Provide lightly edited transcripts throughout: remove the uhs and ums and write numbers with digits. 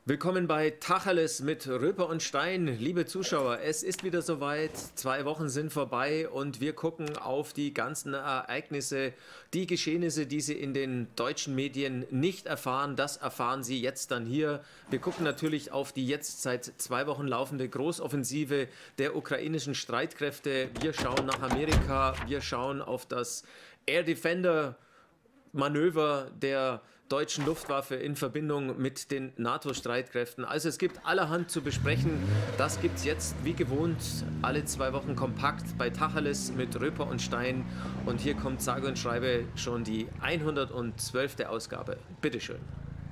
Willkommen bei Tacheles mit Röper und Stein. Liebe Zuschauer, es ist wieder soweit. 2 Wochen sind vorbei und wir gucken auf die ganzen Ereignisse, die Geschehnisse, die Sie in den deutschen Medien nicht erfahren. Das erfahren Sie jetzt dann hier. Wir gucken natürlich auf die jetzt seit 2 Wochen laufende Großoffensive der ukrainischen Streitkräfte. Wir schauen nach Amerika. Wir schauen auf das Air Defender Manöver der deutschen Luftwaffe in Verbindung mit den NATO-Streitkräften. Also es gibt allerhand zu besprechen. Das gibt es jetzt wie gewohnt alle 2 Wochen kompakt bei Tacheles mit Röper und Stein. Und hier kommt sage und schreibe schon die 112. Ausgabe. Bitteschön.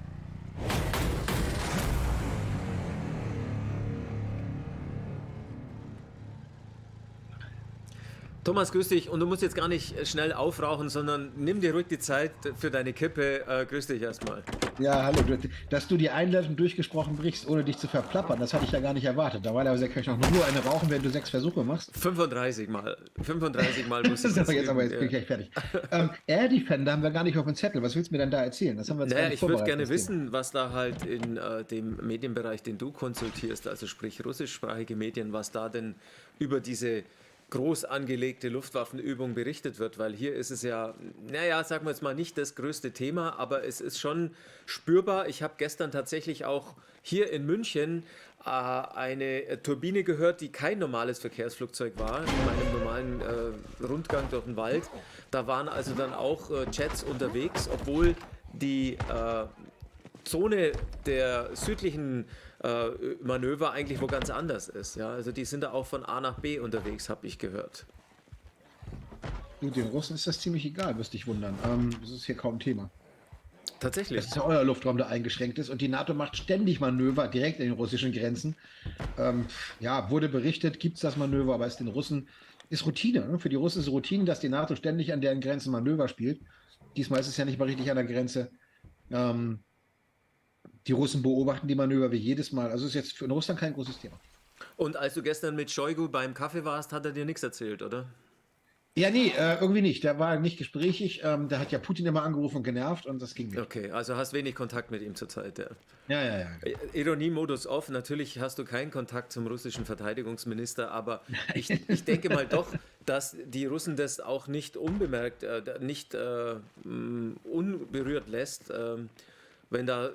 Thomas, grüß dich. Und du musst jetzt gar nicht schnell aufrauchen, sondern nimm dir ruhig die Zeit für deine Kippe. Grüß dich erstmal. Ja, hallo. Dass du die Einleitung durchgesprochen brichst, ohne dich zu verplappern, das hatte ich ja gar nicht erwartet. Normalerweise kann ich noch nur eine rauchen, wenn du 6 Versuche machst. 35 Mal. 35 Mal muss ich das jetzt aber jetzt bin ich gleich fertig. Air Defender haben wir gar nicht auf dem Zettel. Was willst du mir denn da erzählen? Das haben wir jetzt gar nicht ich würde vorbereitet, gerne wissen, was da halt in dem Medienbereich, den du konsultierst, also sprich russischsprachige Medien, was da denn über diese groß angelegte Luftwaffenübung berichtet wird, weil hier ist es ja, naja, sagen wir jetzt mal nicht das größte Thema, aber es ist schon spürbar. Ich habe gestern tatsächlich auch hier in München eine Turbine gehört, die kein normales Verkehrsflugzeug war, in meinem normalen Rundgang durch den Wald. Da waren also dann auch Jets unterwegs, obwohl die Zone der südlichen Manöver eigentlich wo ganz anders ist. Ja? Also die sind da auch von A nach B unterwegs, habe ich gehört. Du, den Russen ist das ziemlich egal, wirst dich wundern. Das ist hier kaum Thema. Tatsächlich. Das ist ja euer Luftraum, der eingeschränkt ist und die NATO macht ständig Manöver direkt in den russischen Grenzen. Ja, wurde berichtet, gibt es das Manöver, aber es den Russen ist Routine. Ne? Für die Russen ist Routine, dass die NATO ständig an deren Grenzen Manöver spielt. Diesmal ist es ja nicht mal richtig an der Grenze. Die Russen beobachten die Manöver wie jedes Mal. Also ist jetzt für Russland kein großes Thema. Und als du gestern mit Shoigu beim Kaffee warst, hat er dir nichts erzählt, oder? Ja, nee, irgendwie nicht. Der war nicht gesprächig. Da hat ja Putin immer angerufen und genervt und das ging nicht. Okay, also hast wenig Kontakt mit ihm zurzeit. Ja. Ja. Ironie-Modus off. Natürlich hast du keinen Kontakt zum russischen Verteidigungsminister, aber ich denke mal doch, dass die Russen das auch nicht unbemerkt, nicht unberührt lässt, wenn da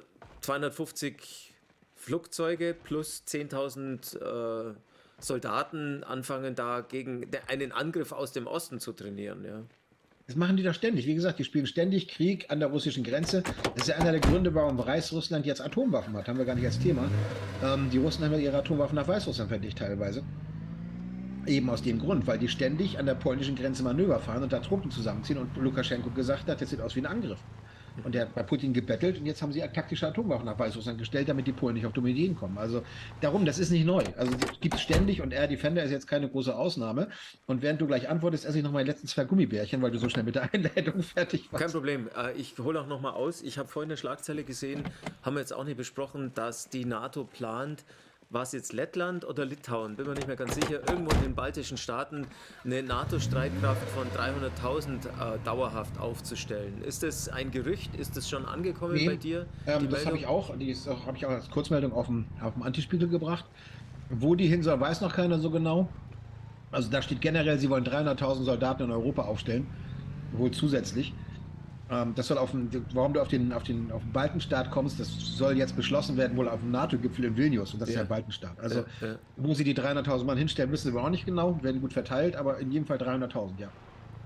250 Flugzeuge plus 10.000 Soldaten anfangen, da gegen einen Angriff aus dem Osten zu trainieren. Ja. Das machen die doch ständig. Wie gesagt, die spielen ständig Krieg an der russischen Grenze. Das ist ja einer der Gründe, warum Weißrussland jetzt Atomwaffen hat. Haben wir gar nicht als Thema. Die Russen haben ja ihre Atomwaffen nach Weißrussland verlegt teilweise. Eben aus dem Grund, weil die ständig an der polnischen Grenze Manöver fahren und da Truppen zusammenziehen und Lukaschenko gesagt hat, das sieht aus wie ein Angriff. Und der hat bei Putin gebettelt und jetzt haben sie taktische Atomwaffen nach Weißrussland gestellt, damit die Polen nicht auf dumme Ideen kommen. Also darum, das ist nicht neu. Also es gibt es ständig und Air Defender ist jetzt keine große Ausnahme. Und während du gleich antwortest, esse ich noch meine letzten 2 Gummibärchen, weil du so schnell mit der Einleitung fertig warst. Kein Problem. Ich hole auch noch mal aus. Ich habe vorhin eine Schlagzeile gesehen, haben wir jetzt auch nicht besprochen, dass die NATO plant, war es jetzt Lettland oder Litauen, bin mir nicht mehr ganz sicher, irgendwo in den baltischen Staaten eine NATO-Streitkraft von 300.000 dauerhaft aufzustellen. Ist das ein Gerücht? Ist das schon angekommen bei dir? Das habe ich auch, habe ich auch als Kurzmeldung auf dem Antispiegel gebracht. Wo die hin soll, weiß noch keiner so genau. Also da steht generell, sie wollen 300.000 Soldaten in Europa aufstellen, wohl zusätzlich. Das soll warum du auf den Baltenstaat kommst, das soll jetzt beschlossen werden, wohl auf dem NATO-Gipfel in Vilnius, und das ist ja Baltenstaat. Also, wo sie die 300.000 Mann hinstellen, wissen wir auch nicht genau, werden gut verteilt, aber in jedem Fall 300.000, ja.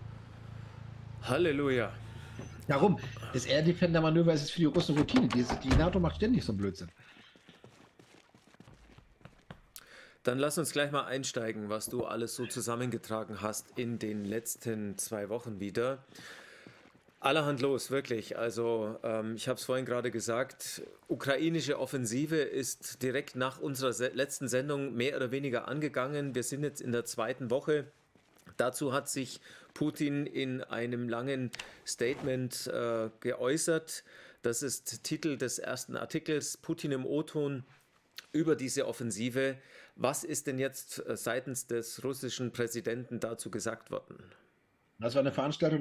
Halleluja. Darum, das Air Defender-Manöver ist für die Russen Routine. Die NATO macht ständig so einen Blödsinn. Dann lass uns gleich mal einsteigen, was du alles so zusammengetragen hast in den letzten 2 Wochen wieder. Allerhand los, wirklich. Also ich habe es vorhin gerade gesagt, ukrainische Offensive ist direkt nach unserer letzten Sendung mehr oder weniger angegangen. Wir sind jetzt in der 2. Woche. Dazu hat sich Putin in einem langen Statement geäußert. Das ist Titel des ersten Artikels, Putin im O-Ton über diese Offensive. Was ist denn jetzt seitens des russischen Präsidenten dazu gesagt worden? Das war eine Veranstaltung,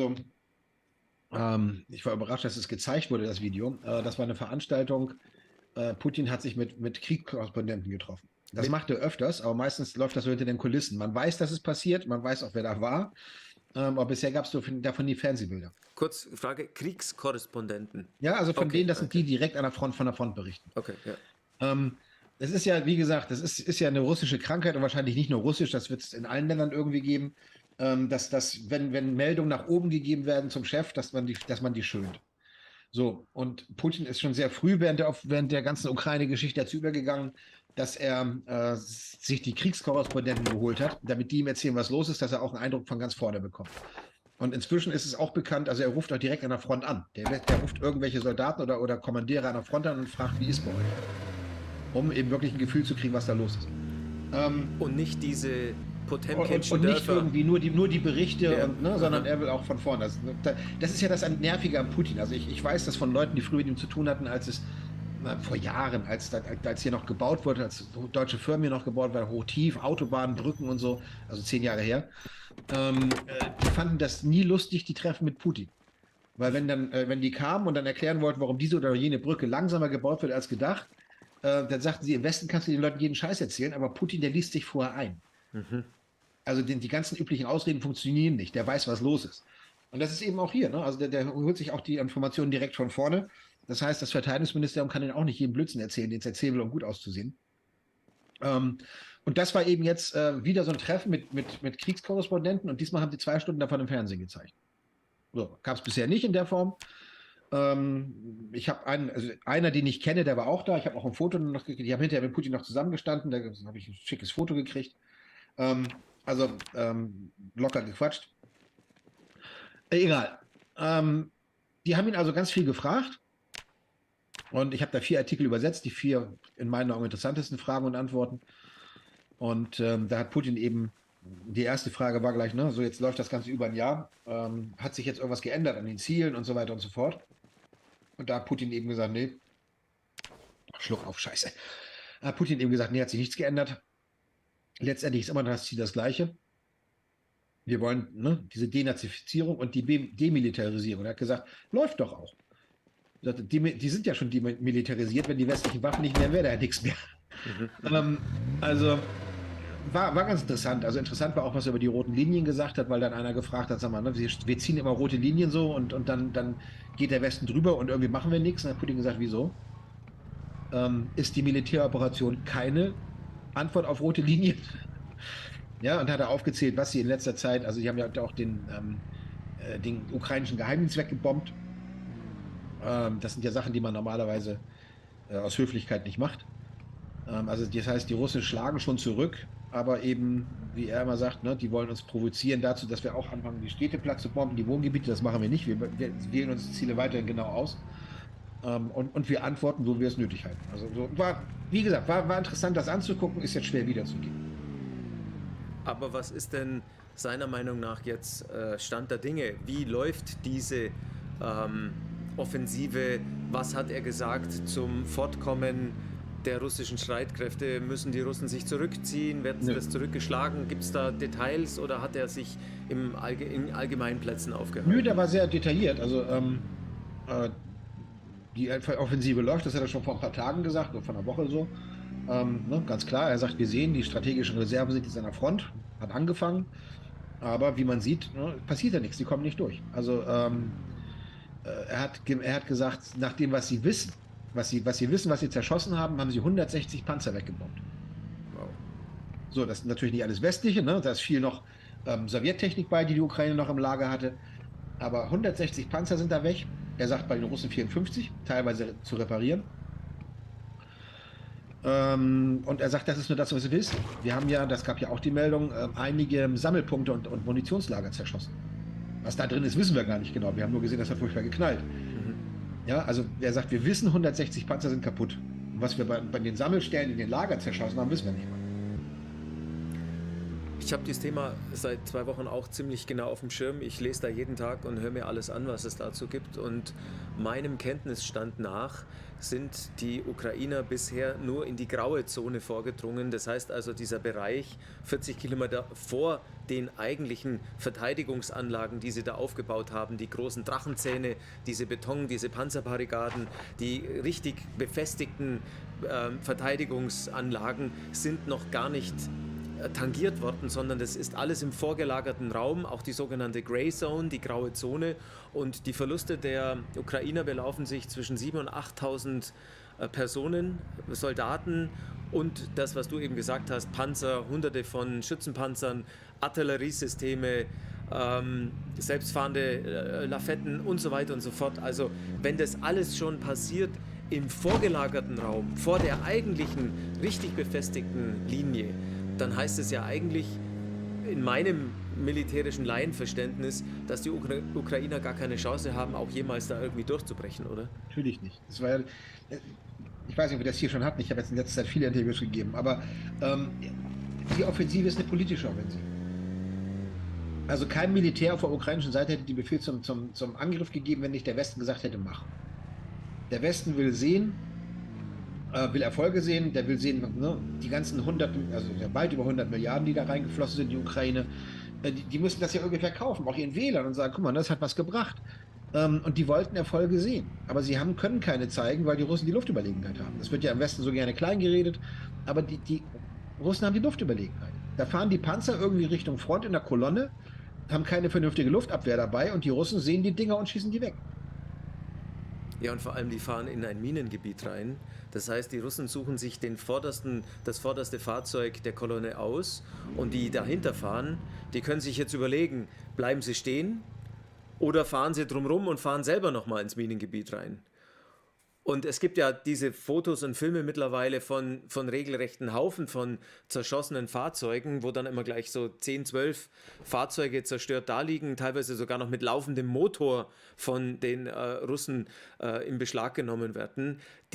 ich war überrascht, dass es gezeigt wurde, das Video. Das war eine Veranstaltung Putin hat sich mit Kriegskorrespondenten getroffen. Das macht er öfters, aber meistens läuft das so hinter den Kulissen. Man weiß, dass es passiert, man weiß auch, wer da war, aber bisher gab es davon nie Fernsehbilder. Kurz Frage, Kriegskorrespondenten. Ja, also von Okay, denen, das sind okay. die direkt von der Front berichten. Okay, ja. Das ist ja, wie gesagt, ist ja eine russische Krankheit und wahrscheinlich nicht nur russisch, das wird es in allen Ländern irgendwie geben, wenn Meldungen nach oben gegeben werden zum Chef, dass man die schönt. So, und Putin ist schon sehr früh während der ganzen Ukraine-Geschichte dazu übergegangen, dass er sich die Kriegskorrespondenten geholt hat, damit die ihm erzählen, was los ist, dass er auch einen Eindruck von ganz vorne bekommt. Und inzwischen ist es auch bekannt, also er ruft auch direkt an der Front an. Der ruft irgendwelche Soldaten oder Kommandeure an der Front an und fragt, wie ist bei euch? Um eben wirklich ein Gefühl zu kriegen, was da los ist. Und nicht diese Und nicht irgendwie nur die Berichte, ja. sondern er will auch von vorne. Das ist ja das Nervige am Putin. Also ich weiß das von Leuten, die früher mit ihm zu tun hatten, vor Jahren, als hier noch gebaut wurde, als deutsche Firmen hier noch gebaut werden, hochtief, Autobahnen, Brücken und so, also 10 Jahre her, die fanden das nie lustig, die Treffen mit Putin. Weil wenn die kamen und dann erklären wollten, warum diese oder jene Brücke langsamer gebaut wird als gedacht, dann sagten sie, im Westen kannst du den Leuten jeden Scheiß erzählen, aber Putin, der liest sich vorher ein. Also die ganzen üblichen Ausreden funktionieren nicht. Der weiß, was los ist. Und das ist eben auch hier. Ne? Also der holt sich auch die Informationen direkt von vorne. Das heißt, das Verteidigungsministerium kann den auch nicht jeden Blödsinn erzählen, den es erzählen will, um gut auszusehen. Und das war eben jetzt wieder so ein Treffen mit Kriegskorrespondenten. Und diesmal haben sie 2 Stunden davon im Fernsehen gezeigt. So, gab es bisher nicht in der Form. Ich habe einer, den ich kenne, der war auch da. Ich habe auch ein Foto noch gekriegt. Ich habe hinterher mit Putin noch zusammengestanden. Da habe ich ein schickes Foto gekriegt. Locker gequatscht. Egal. Die haben ihn also ganz viel gefragt. Und ich habe da 4 Artikel übersetzt, die 4 in meinen Augen interessantesten Fragen und Antworten. Und da hat Putin eben, die erste Frage war gleich, ne, so jetzt läuft das Ganze über ein Jahr. Hat sich jetzt irgendwas geändert an den Zielen und so weiter und so fort? Und da hat Putin eben gesagt, nee. Schluck auf, Scheiße. Da hat Putin eben gesagt, nee, hat sich nichts geändert. Letztendlich ist immer das Ziel das gleiche. Wir wollen diese Denazifizierung und die Demilitarisierung. Er hat gesagt, läuft doch auch. Die sind ja schon demilitarisiert, wenn die westlichen Waffen nicht mehr wären, wäre da nichts mehr. Also war ganz interessant. Also interessant war auch, was er über die roten Linien gesagt hat, weil dann einer gefragt hat, sag mal, ne, wir ziehen immer rote Linien so und dann geht der Westen drüber und irgendwie machen wir nichts. Und dann hat Putin gesagt, wieso? Ist die Militäroperation keine Antwort auf rote Linien? Ja, und hat er aufgezählt, was sie in letzter Zeit, also die haben ja auch den ukrainischen Geheimdienst weggebombt. Das sind ja Sachen, die man normalerweise aus Höflichkeit nicht macht. Also das heißt, die Russen schlagen schon zurück, aber eben, wie er immer sagt, ne, die wollen uns provozieren dazu, dass wir auch anfangen, die Städte platt zu bomben, die Wohngebiete, das machen wir nicht. Wir wählen unsere Ziele weiterhin genau aus. Und wir antworten, wo wir es nötig halten. Also so, wie gesagt, war interessant, das anzugucken, ist jetzt schwer wiederzugeben. Aber was ist denn seiner Meinung nach jetzt Stand der Dinge? Wie läuft diese Offensive? Was hat er gesagt zum Fortkommen der russischen Streitkräfte? Müssen die Russen sich zurückziehen? Wird das zurückgeschlagen? Gibt es da Details oder hat er sich in allgemeinen Plätzen aufgehalten? Nö, der war sehr detailliert. Also die Offensive läuft, das hat er schon vor ein paar Tagen gesagt, oder vor einer Woche so. Ganz klar, er sagt, wir sehen, die strategischen Reserven sind jetzt an der Front, hat angefangen, aber wie man sieht, passiert ja nichts, die kommen nicht durch. Also er hat gesagt, nach dem, was sie wissen, was sie wissen, was sie zerschossen haben, haben sie 160 Panzer weggebombt. Wow. So, das ist natürlich nicht alles Westliche, ne? Da ist viel noch Sowjettechnik bei, die Ukraine noch im Lager hatte, aber 160 Panzer sind da weg. Er sagt bei den Russen 54, teilweise zu reparieren. Und er sagt, das ist nur das, was wir wissen. Wir haben ja, das gab ja auch die Meldung, einige Sammelpunkte und Munitionslager zerschossen. Was da drin ist, wissen wir gar nicht genau. Wir haben nur gesehen, das hat furchtbar geknallt. Ja, also er sagt, wir wissen, 160 Panzer sind kaputt. Und was wir bei den Sammelstellen in den Lagern zerschossen haben, wissen wir nicht mal. Ich habe dieses Thema seit 2 Wochen auch ziemlich genau auf dem Schirm. Ich lese da jeden Tag und höre mir alles an, was es dazu gibt. Und meinem Kenntnisstand nach sind die Ukrainer bisher nur in die graue Zone vorgedrungen. Das heißt also, dieser Bereich 40 Kilometer vor den eigentlichen Verteidigungsanlagen, die sie da aufgebaut haben, die großen Drachenzähne, diese Beton, diese Panzerbarrikaden, die richtig befestigten Verteidigungsanlagen sind noch gar nicht tangiert worden, sondern das ist alles im vorgelagerten Raum, auch die sogenannte Grey Zone, die graue Zone. Und die Verluste der Ukrainer belaufen sich zwischen 7.000 und 8.000 Personen, Soldaten und das, was du eben gesagt hast, Panzer, hunderte von Schützenpanzern, Artilleriesysteme, selbstfahrende Lafetten und so weiter und so fort. Also wenn das alles schon passiert im vorgelagerten Raum, vor der eigentlichen, richtig befestigten Linie, dann heißt es ja eigentlich in meinem militärischen Laienverständnis, dass die Ukrainer gar keine Chance haben, auch jemals da irgendwie durchzubrechen, oder? Natürlich nicht. Das war ja, ich weiß nicht, ob wir das hier schon hatten. Ich habe jetzt in letzter Zeit viele Interviews gegeben, aber die Offensive ist eine politische Offensive. Also kein Militär auf der ukrainischen Seite hätte den Befehl zum Angriff gegeben, wenn nicht der Westen gesagt hätte, mach. Der Westen will sehen, will Erfolge sehen, der will sehen, ne, die ganzen 100, also weit über 100 Milliarden, die da reingeflossen sind in die Ukraine, die müssen das ja irgendwie verkaufen, auch ihren Wählern und sagen, guck mal, das hat was gebracht. Und die wollten Erfolge sehen. Aber sie können keine zeigen, weil die Russen die Luftüberlegenheit haben. Das wird ja im Westen so gerne klein geredet, aber die Russen haben die Luftüberlegenheit. Da fahren die Panzer irgendwie Richtung Front in der Kolonne, haben keine vernünftige Luftabwehr dabei und die Russen sehen die Dinger und schießen die weg. Ja, und vor allem, die fahren in ein Minengebiet rein. Das heißt, die Russen suchen sich das vorderste Fahrzeug der Kolonne aus und die dahinter fahren, die können sich jetzt überlegen, bleiben sie stehen oder fahren sie drumherum und fahren selber nochmal ins Minengebiet rein. Und es gibt ja diese Fotos und Filme mittlerweile von regelrechten Haufen von zerschossenen Fahrzeugen, wo dann immer gleich so 10, 12 Fahrzeuge zerstört da liegen, teilweise sogar noch mit laufendem Motor von den Russen in Beschlag genommen werden.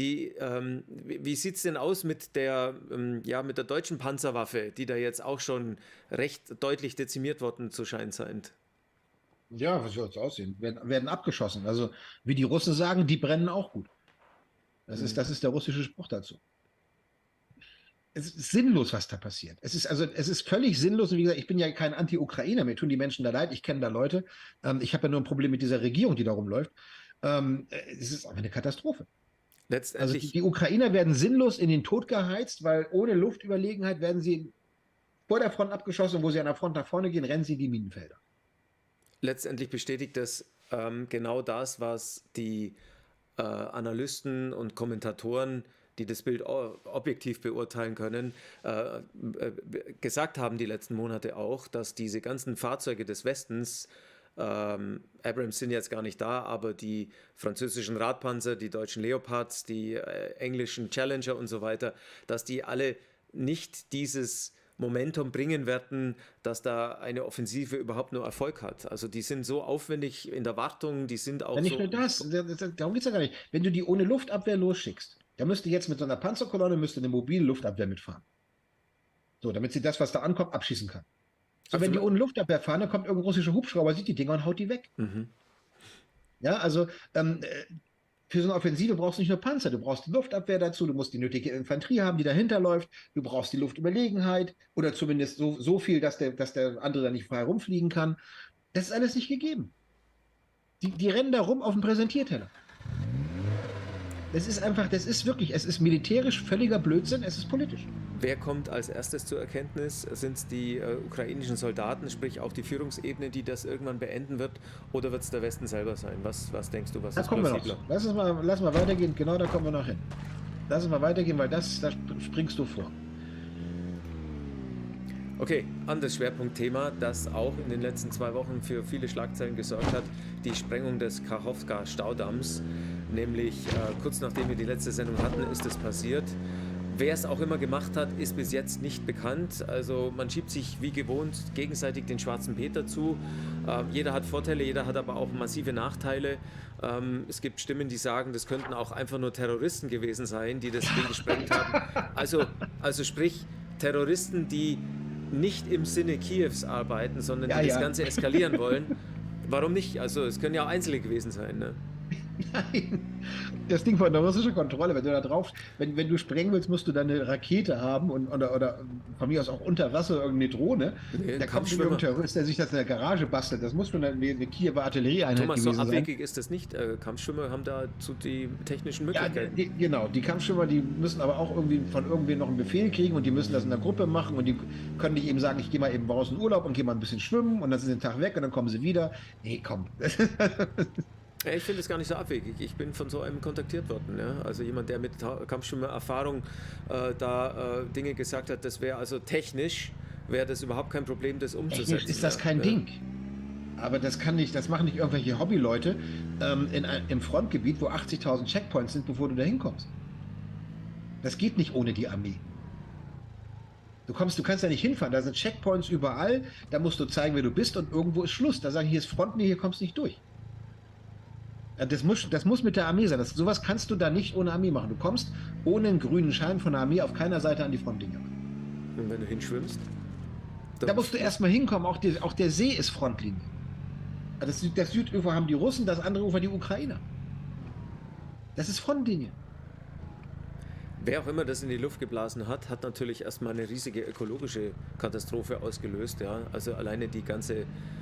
Wie sieht es denn aus mit mit der deutschen Panzerwaffe, die da jetzt auch schon recht deutlich dezimiert worden zu scheint? Ja, was soll es aussehen? Werden abgeschossen. Also, wie die Russen sagen, die brennen auch gut. Das ist der russische Spruch dazu. Es ist sinnlos, was da passiert. Es ist völlig sinnlos. Und wie gesagt, ich bin ja kein Anti-Ukrainer. Mir tun die Menschen da leid. Ich kenne da Leute. Ich habe ja nur ein Problem mit dieser Regierung, die da rumläuft. Es ist einfach eine Katastrophe. Also die Ukrainer werden sinnlos in den Tod geheizt, weil ohne Luftüberlegenheit werden sie vor der Front abgeschossen. Und wo sie an der Front nach vorne gehen, rennen sie in die Minenfelder. Letztendlich bestätigt das genau das, was die Analysten und Kommentatoren, die das Bild objektiv beurteilen können, gesagt haben die letzten Monate auch, dass diese ganzen Fahrzeuge des Westens, Abrams sind jetzt gar nicht da, aber die französischen Radpanzer, die deutschen Leopards, die englischen Challenger und so weiter, dass die alle nicht dieses Momentum bringen werden, dass da eine Offensive überhaupt nur Erfolg hat. Also die sind so aufwendig in der Wartung, die sind auch ja, nicht so... nur das, darum geht es ja gar nicht. Wenn du die ohne Luftabwehr losschickst, dann müsste jetzt mit so einer Panzerkolonne eine mobile Luftabwehr mitfahren. So, damit sie das, was da ankommt, abschießen kann. So, wenn die ohne Luftabwehr fahren, dann kommt irgendein russischer Hubschrauber, sieht die Dinger und haut die weg. Mhm. Ja, also für so eine Offensive brauchst du nicht nur Panzer, du brauchst die Luftabwehr dazu, du musst die nötige Infanterie haben, die dahinter läuft, du brauchst die Luftüberlegenheit oder zumindest so viel, dass der andere da nicht frei rumfliegen kann. Das ist alles nicht gegeben. Die rennen da rum auf dem Präsentierteller. Es ist militärisch völliger Blödsinn, es ist politisch. Wer kommt als erstes zur Erkenntnis? Sind es die ukrainischen Soldaten, sprich auch die Führungsebene, die das irgendwann beenden wird, oder wird es der Westen selber sein? Was denkst du, was da ist kommen plausibler? Wir noch. Lass mal weitergehen, genau da kommen wir noch hin. Lass uns mal weitergehen, weil da springst du vor. Okay, anderes Schwerpunktthema, das auch in den letzten 2 Wochen für viele Schlagzeilen gesorgt hat, die Sprengung des Kachowka-Staudamms. Nämlich kurz nachdem wir die letzte Sendung hatten, ist es passiert. Wer es auch immer gemacht hat, ist bis jetzt nicht bekannt. Also man schiebt sich wie gewohnt gegenseitig den schwarzen Peter zu. Jeder hat Vorteile, jeder hat aber auch massive Nachteile. Es gibt Stimmen, die sagen, das könnten auch einfach nur Terroristen gewesen sein, die das Ding gesprengt haben. Also sprich Terroristen, die nicht im Sinne Kiews arbeiten, sondern Ja, die das ja. Ganze eskalieren wollen, warum nicht? Also es können ja auch Einzelne gewesen sein. Ne? Nein, das Ding von der russischen Kontrolle, wenn du da drauf, wenn du sprengen willst, musst du da eine Rakete haben oder von mir aus auch unter Wasser irgendeine Drohne. Nee, ein Da kommt nicht Kampfschwimmer. irgendein Terrorist, der sich das in der Garage bastelt. Das muss schon eine Kiewer Artillerieeinheit Thomas, so gewesen sein. abwegig ist das nicht. Kampfschwimmer haben dazu die technischen Ja, Möglichkeiten. genau. Die Kampfschwimmer, die müssen aber auch irgendwie von irgendwem noch einen Befehl kriegen und die müssen das in der Gruppe machen und die können nicht eben sagen, ich gehe mal eben raus in Urlaub und gehe mal ein bisschen schwimmen und dann sind sie den Tag weg und dann kommen sie wieder. Nee, komm. Ja, ich finde es gar nicht so abwegig. Ich bin von so einem kontaktiert worden. Ja? Also jemand, der mit Kampfschwimmer-Erfahrung Dinge gesagt hat, das wäre also technisch, wäre das überhaupt kein Problem, das umzusetzen. Technisch ist das kein ja. Ding. Aber das machen nicht irgendwelche Hobbyleute im Frontgebiet, wo 80.000 Checkpoints sind, bevor du da hinkommst. Das geht nicht ohne die Armee. Du kannst ja nicht hinfahren, da sind Checkpoints überall, da musst du zeigen, wer du bist und irgendwo ist Schluss. Da sagen, hier ist Frontnähe, hier kommst du nicht durch. Das muss mit der Armee sein. Sowas kannst du da nicht ohne Armee machen. Du kommst ohne einen grünen Schein von der Armee auf keiner Seite an die Frontlinie. Und wenn du hinschwimmst? Da musst du erstmal hinkommen. Auch der See ist Frontlinie. Das Südufer haben die Russen, das andere Ufer die Ukrainer. Das ist Frontlinie. Wer auch immer das in die Luft geblasen hat, hat natürlich erstmal eine riesige ökologische Katastrophe ausgelöst. Ja? Also alleine die ganze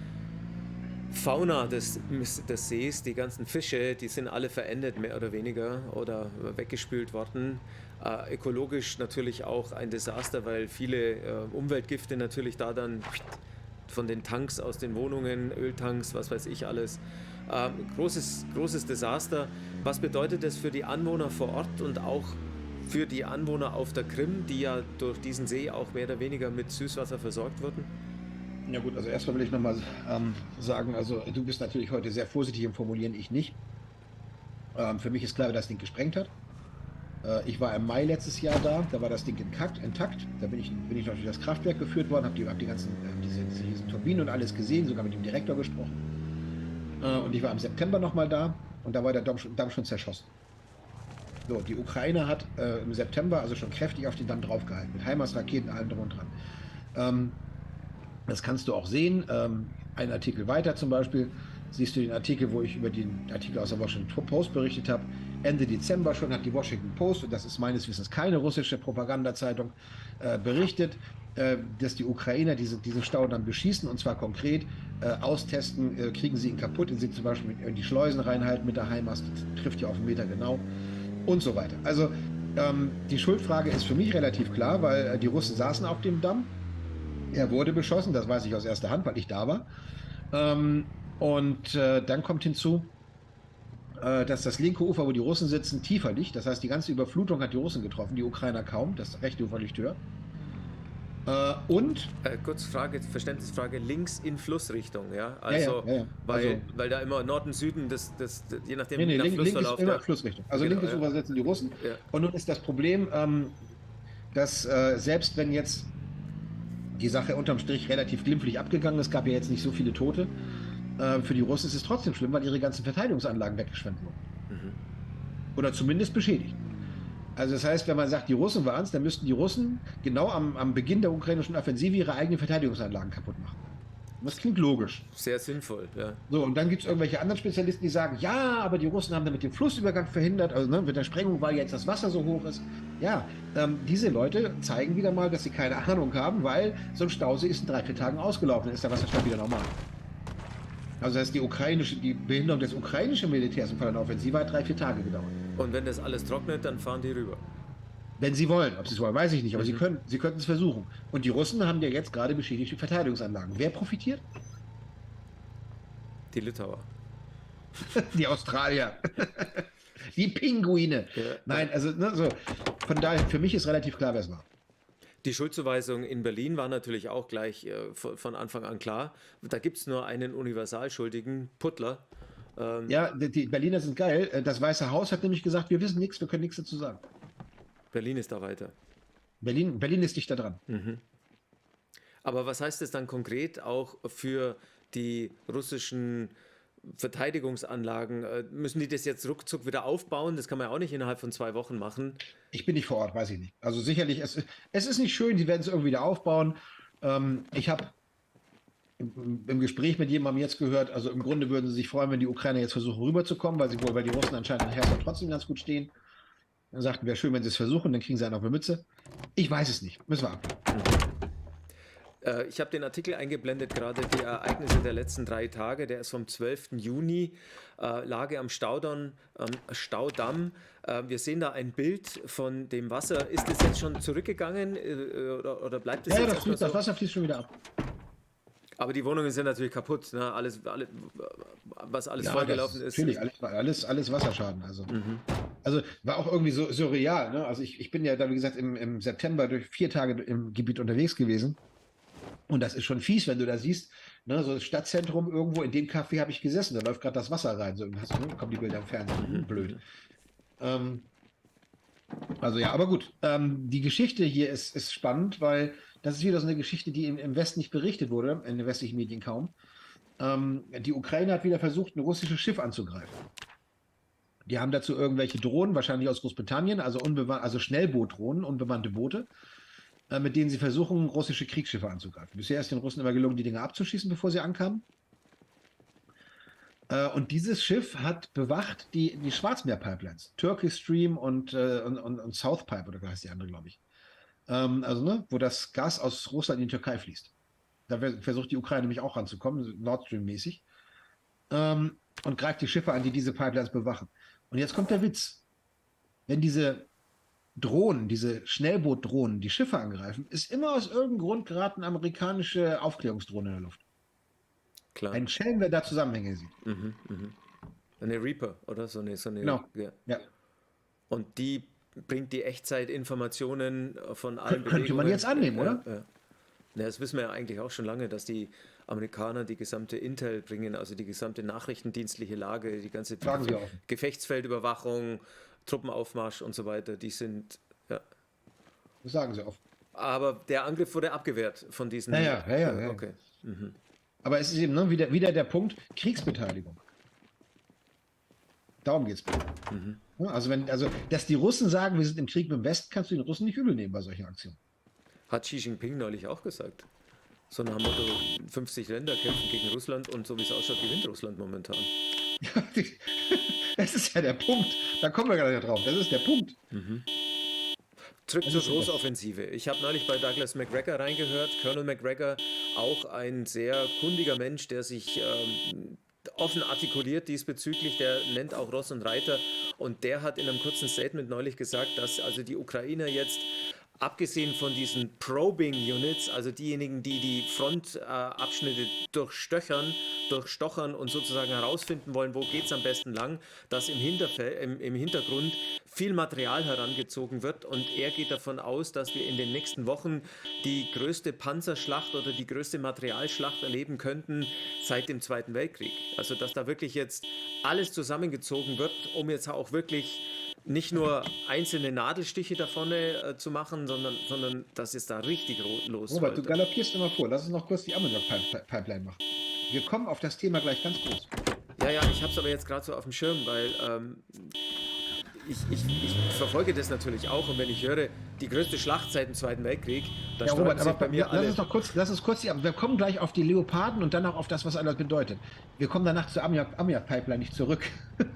Fauna des Sees, die ganzen Fische, die sind alle verendet, mehr oder weniger, oder weggespült worden. Ökologisch natürlich auch ein Desaster, weil viele Umweltgifte natürlich da dann von den Tanks aus den Wohnungen, Öltanks, was weiß ich alles. Großes Desaster. Was bedeutet das für die Anwohner vor Ort und auch für die Anwohner auf der Krim, die ja durch diesen See auch mehr oder weniger mit Süßwasser versorgt wurden? Ja gut, also erstmal will ich nochmal sagen, also du bist natürlich heute sehr vorsichtig im Formulieren, ich nicht. Für mich ist klar, wer das Ding gesprengt hat. Ich war im Mai letztes Jahr da war das Ding intakt. Da bin ich noch durch das Kraftwerk geführt worden, hab die ganzen diese riesen Turbinen und alles gesehen, sogar mit dem Direktor gesprochen. Und ich war im September nochmal da und da war der Damm schon zerschossen. So, die Ukraine hat im September also schon kräftig auf den Damm draufgehalten, mit HIMARS-Raketen, allem drum und dran. Das kannst du auch sehen. Ein Artikel weiter zum Beispiel, siehst du den Artikel, wo ich über den Artikel aus der Washington Post berichtet habe. Ende Dezember schon hat die Washington Post, und das ist meines Wissens keine russische Propagandazeitung, berichtet, dass die Ukrainer diesen Staudamm beschießen, und zwar konkret austesten, kriegen sie ihn kaputt, indem sie zum Beispiel in die Schleusen reinhalten mit der HIMARS, das trifft ja auf einen Meter genau, und so weiter. Also die Schuldfrage ist für mich relativ klar, weil die Russen saßen auf dem Damm. Er wurde beschossen, das weiß ich aus erster Hand, weil ich da war. Dann kommt hinzu, dass das linke Ufer, wo die Russen sitzen, tiefer liegt. Das heißt, die ganze Überflutung hat die Russen getroffen, die Ukrainer kaum. Das rechte Ufer liegt höher. Kurz Verständnisfrage, links in Flussrichtung, ja? Also, ja. Weil da immer Norden, Süden, je nachdem, Nee, wie nach link Flussverlauf. ist immer Flussrichtung. Also Genau, linkes Ufer setzen die Russen. Ja. Und nun ist das Problem, dass selbst wenn jetzt die Sache unterm Strich relativ glimpflich abgegangen ist, gab ja jetzt nicht so viele Tote, für die Russen ist es trotzdem schlimm, weil ihre ganzen Verteidigungsanlagen weggeschwemmt wurden. Mhm. Oder zumindest beschädigt. Also das heißt, wenn man sagt, die Russen waren es, dann müssten die Russen genau am Beginn der ukrainischen Offensive ihre eigenen Verteidigungsanlagen kaputt machen. Und das klingt logisch. Sehr sinnvoll, ja. So, und dann gibt es irgendwelche anderen Spezialisten, die sagen, ja, aber die Russen haben damit den Flussübergang verhindert, also mit der Sprengung, weil jetzt das Wasser so hoch ist. Ja, diese Leute zeigen wieder mal, dass sie keine Ahnung haben, weil so ein Stausee ist in 3-4 Tagen ausgelaufen, dann ist der Wasserstand wieder normal. Also das heißt, die Behinderung des ukrainischen Militärs im Fall einer Offensive hat 3-4 Tage gedauert. Und wenn das alles trocknet, dann fahren die rüber. Wenn sie wollen. Ob sie es wollen, weiß ich nicht, aber sie könnten es versuchen. Und die Russen haben ja jetzt gerade beschädigte Verteidigungsanlagen. Wer profitiert? Die Litauer. Die Australier. Die Pinguine. Ja. Nein, also so. Von daher, für mich ist relativ klar, wer es war. Die Schuldzuweisung in Berlin war natürlich auch gleich von Anfang an klar. Da gibt es nur einen Universalschuldigen, Puttler. Ja, die Berliner sind geil. Das Weiße Haus hat nämlich gesagt, wir wissen nichts, wir können nichts dazu sagen. Berlin ist da weiter. Berlin ist dichter dran. Mhm. Aber was heißt das dann konkret auch für die russischen Verteidigungsanlagen? Müssen die das jetzt ruckzuck wieder aufbauen? Das kann man ja auch nicht innerhalb von 2 Wochen machen. Ich bin nicht vor Ort, weiß ich nicht. Also sicherlich, es ist nicht schön, die werden es irgendwie wieder aufbauen. Ich habe im Gespräch mit jemandem jetzt gehört, also im Grunde würden sie sich freuen, wenn die Ukrainer jetzt versuchen rüberzukommen, weil die Russen anscheinend in Herson trotzdem ganz gut stehen. Dann sagten, wäre schön, wenn sie es versuchen, dann kriegen sie einen auf die Mütze. Ich weiß es nicht, müssen wir abwarten. Ich habe den Artikel eingeblendet, gerade die Ereignisse der letzten 3 Tage. Der ist vom 12. Juni, Lage am Staudamm. Wir sehen da ein Bild von dem Wasser. Ist das jetzt schon zurückgegangen oder bleibt es Ja, jetzt ja, erstmal so? das Wasser fließt schon wieder ab. Aber die Wohnungen sind natürlich kaputt, ne? Was alles Ja, vollgelaufen ist. Natürlich, alles Wasserschaden. Also war auch irgendwie so surreal. Ne? Also ich bin ja da, wie gesagt, im September durch 4 Tage im Gebiet unterwegs gewesen. Und das ist schon fies, wenn du da siehst, ne, so das Stadtzentrum irgendwo, in dem Café habe ich gesessen, da läuft gerade das Wasser rein. So, kommen die Bilder im Fernsehen. Blöd. Also ja, aber gut. Die Geschichte hier ist spannend, weil das ist wieder so eine Geschichte, die im Westen nicht berichtet wurde, in den westlichen Medien kaum. Die Ukraine hat wieder versucht, ein russisches Schiff anzugreifen. Die haben dazu irgendwelche Drohnen, wahrscheinlich aus Großbritannien, also Schnellbootdrohnen, unbemannte Boote, mit denen sie versuchen, russische Kriegsschiffe anzugreifen. Bisher ist den Russen immer gelungen, die Dinger abzuschießen, bevor sie ankamen. Und dieses Schiff hat bewacht die Schwarzmeer-Pipelines, Turkish Stream und South Pipe, oder heißt die andere, glaube ich. Also, ne, wo das Gas aus Russland in die Türkei fließt. Da versucht die Ukraine nämlich auch ranzukommen, Nord Stream-mäßig. Und greift die Schiffe an, die diese Pipelines bewachen. Und jetzt kommt der Witz. Wenn diese Drohnen, diese Schnellbootdrohnen, die Schiffe angreifen, ist immer aus irgendeinem Grund gerade eine amerikanische Aufklärungsdrohne in der Luft. Klar. Ein Schelm, wer da Zusammenhänge sieht. Eine Reaper oder so eine. Genau. Ja. Und die bringt die Echtzeitinformationen von allen Könnte man jetzt annehmen, oder? Ja, das wissen wir ja eigentlich auch schon lange, dass die Amerikaner die gesamte Intel bringen, also die gesamte nachrichtendienstliche Lage, die ganze Gefechtsfeldüberwachung, Truppenaufmarsch und so weiter, die sind, ja. Das sagen sie oft. Aber der Angriff wurde abgewehrt von diesen... Ja. Okay. Aber es ist eben wieder der Punkt Kriegsbeteiligung. Darum geht es. Also, dass die Russen sagen, wir sind im Krieg mit dem Westen, kannst du den Russen nicht übel nehmen bei solchen Aktionen. Hat Xi Jinping neulich auch gesagt. So nach dem Motto, 50 Länder kämpfen gegen Russland und so wie es ausschaut, gewinnt Russland momentan. Ja, das ist ja der Punkt. Da kommen wir gerade drauf. Das ist der Punkt. Zurück zur Großoffensive. Ich habe neulich bei Douglas McGregor reingehört. Colonel McGregor, auch ein sehr kundiger Mensch, der sich offen artikuliert diesbezüglich. Der nennt auch Ross und Reiter. Und der hat in einem kurzen Statement neulich gesagt, dass also die Ukrainer jetzt, abgesehen von diesen Probing Units, also diejenigen, die die Frontabschnitte durchstochern und sozusagen herausfinden wollen, wo geht es am besten lang, dass im Hintergrund viel Material herangezogen wird. Und er geht davon aus, dass wir in den nächsten Wochen die größte Panzerschlacht oder die größte Materialschlacht erleben könnten seit dem Zweiten Weltkrieg. Also dass da wirklich jetzt alles zusammengezogen wird, um jetzt auch wirklich nicht nur einzelne Nadelstiche da vorne zu machen, sondern dass es da richtig los Robert, du galoppierst immer vor. Lass uns noch kurz die Ammoniak-Pipeline machen. Wir kommen auf das Thema gleich ganz groß. Ja, ich habe es aber jetzt gerade so auf dem Schirm, weil ich verfolge das natürlich auch. Und wenn ich höre, die größte Schlacht seit dem Zweiten Weltkrieg, dann Robert, sich bei mir alle... Lass uns kurz wir kommen gleich auf die Leoparden und dann auch auf das, was alles bedeutet. Wir kommen danach zur Ammoniak-Pipeline nicht zurück.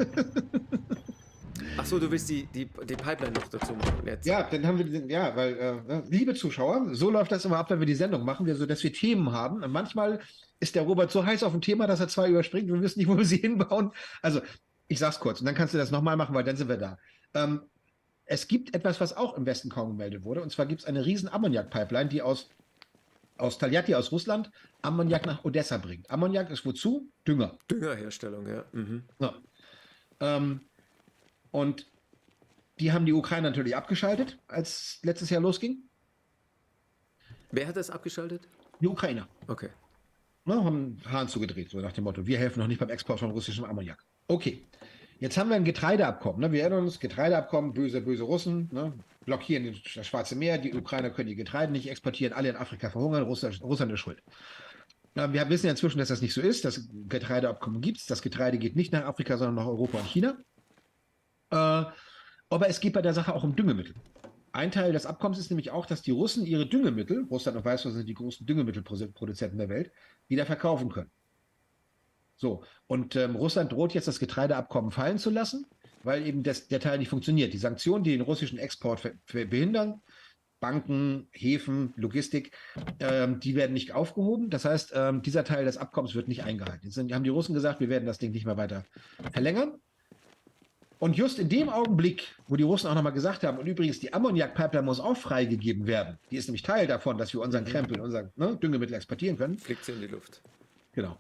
Ach so, du willst die Pipeline noch dazu machen jetzt. Ja, dann haben wir weil, liebe Zuschauer, so läuft das immer ab, wenn wir die Sendung machen, dass wir Themen haben. Und manchmal ist der Robert so heiß auf ein Thema, dass er 2 überspringt. Wir wissen nicht, wo wir sie hinbauen. Also, ich sag's kurz und dann kannst du das nochmal machen, weil dann sind wir da. Es gibt etwas, was auch im Westen kaum gemeldet wurde. Und zwar gibt es eine riesen Ammoniak-Pipeline, die aus Toljatti, aus Russland, Ammoniak nach Odessa bringt. Ammoniak ist wozu? Dünger. Düngerherstellung, ja. Ja. Und die haben die Ukraine natürlich abgeschaltet, als letztes Jahr losging. Wer hat das abgeschaltet? Die Ukrainer. Okay. Haben einen Hahn zugedreht, so nach dem Motto, wir helfen noch nicht beim Export von russischem Ammoniak. Okay, jetzt haben wir ein Getreideabkommen. Ne? Wir erinnern uns, Getreideabkommen, böse, böse Russen, ne? Blockieren das Schwarze Meer, die Ukrainer können die Getreide nicht exportieren, alle in Afrika verhungern, Russland ist schuld. Wir wissen ja inzwischen, dass das nicht so ist. Das Getreideabkommen gibt es. Das Getreide geht nicht nach Afrika, sondern nach Europa und China. Aber es geht bei der Sache auch um Düngemittel. ein Teil des Abkommens ist nämlich auch, dass die Russen ihre Düngemittel, Russland und Weißrussland sind die großen Düngemittelproduzenten der Welt, wieder verkaufen können. So, und Russland droht jetzt das Getreideabkommen fallen zu lassen, weil eben der Teil nicht funktioniert. Die Sanktionen, die den russischen Export behindern, Banken, Häfen, Logistik, die werden nicht aufgehoben. Das heißt, dieser Teil des Abkommens wird nicht eingehalten. Jetzt haben die Russen gesagt, wir werden das Ding nicht mehr weiter verlängern. Und just in dem Augenblick, wo die Russen auch nochmal gesagt haben, und übrigens, die Ammoniak-Pipeline muss auch freigegeben werden, die ist nämlich Teil davon, dass wir unseren Krempel, unser Düngemittel exportieren können. Fliegt sie in die Luft. Genau.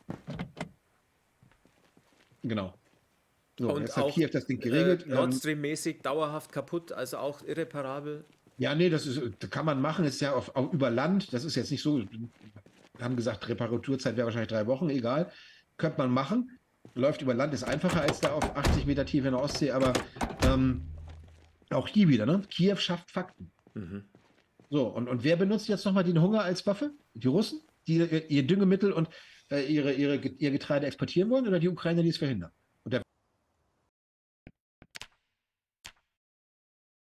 Genau. So, und jetzt hat auch Kiew das Ding geregelt. Nord Stream-mäßig dauerhaft kaputt, also auch irreparabel. Ja, nee, das kann man machen, ist ja auch über Land, das ist jetzt nicht so, wir haben gesagt, Reparaturzeit wäre wahrscheinlich 3 Wochen, egal. Könnte man machen. Läuft über Land, ist einfacher als da auf 80 Meter Tiefe in der Ostsee, aber auch hier wieder, ne? Kiew schafft Fakten. Mhm. So, und wer benutzt jetzt nochmal den Hunger als Waffe? Die Russen, die ihr Düngemittel und ihr Getreide exportieren wollen, oder die Ukrainer, die es verhindern?